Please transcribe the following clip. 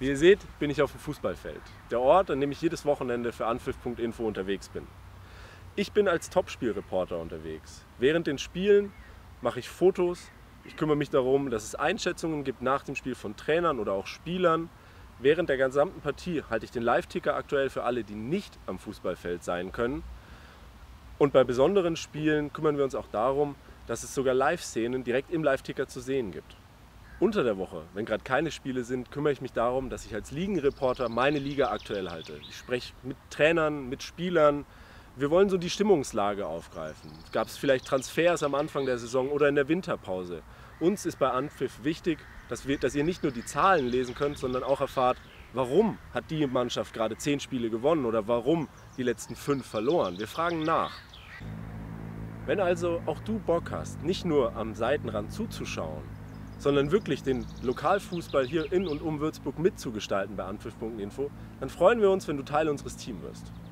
Wie ihr seht, bin ich auf dem Fußballfeld. Der Ort, an dem ich jedes Wochenende für Anpfiff.info unterwegs bin. Ich bin als Topspielreporter unterwegs. Während den Spielen mache ich Fotos. Ich kümmere mich darum, dass es Einschätzungen gibt nach dem Spiel von Trainern oder auch Spielern. Während der gesamten Partie halte ich den Live-Ticker aktuell für alle, die nicht am Fußballfeld sein können. Und bei besonderen Spielen kümmern wir uns auch darum, dass es sogar Live-Szenen direkt im Live-Ticker zu sehen gibt. Unter der Woche, wenn gerade keine Spiele sind, kümmere ich mich darum, dass ich als Ligenreporter meine Liga aktuell halte. Ich spreche mit Trainern, mit Spielern. Wir wollen so die Stimmungslage aufgreifen. Gab es vielleicht Transfers am Anfang der Saison oder in der Winterpause? Uns ist bei Anpfiff wichtig, dass ihr nicht nur die Zahlen lesen könnt, sondern auch erfahrt, warum hat die Mannschaft gerade 10 Spiele gewonnen oder warum die letzten 5 verloren. Wir fragen nach. Wenn also auch du Bock hast, nicht nur am Seitenrand zuzuschauen, sondern wirklich den Lokalfußball hier in und um Würzburg mitzugestalten bei Anpfiff.info, dann freuen wir uns, wenn du Teil unseres Teams wirst.